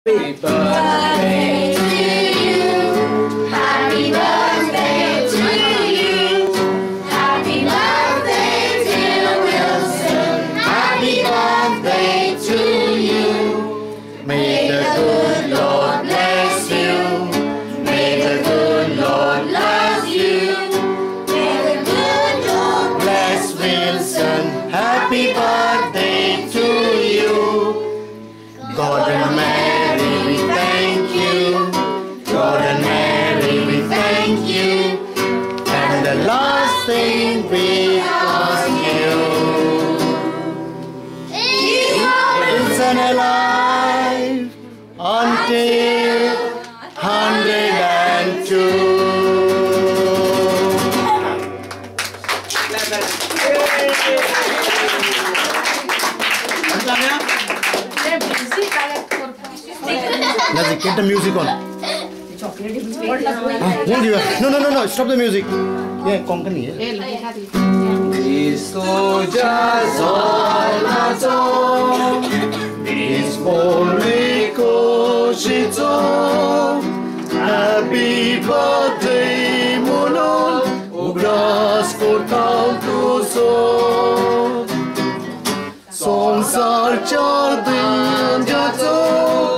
Happy birthday to you. Happy birthday to you. Happy birthday, dear Wilson. Happy birthday to you. May the good Lord bless you. May the good Lord love you. May the good Lord bless Wilson. Happy birthday to you. God and Mary, we thank you. God and Mary, we thank you. And the last thing because you. Wilson alive until 102. Nazik, get the music on. No, stop the music. Yeah, Konkani. Cristo jazol mazo, dispoliko shito. Happy birthday, monon, ugras kortau tuso. Sonsar chardin jato.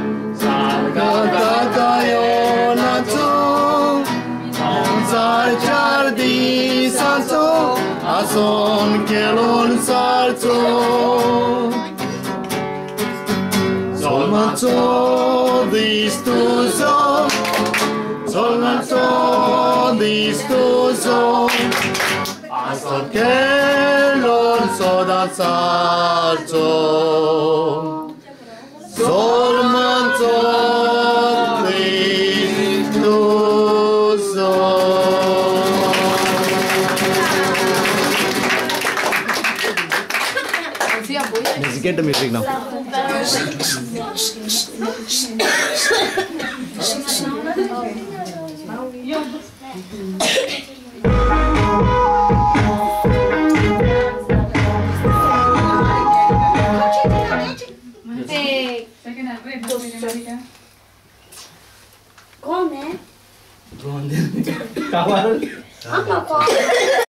Jardi santo, ason kelon salto. Solmato distuzo, solmato distuzo. Ason kelon soda salto. Solmato distuzo. Let's get the music now. Come? Kawan. Apa kok?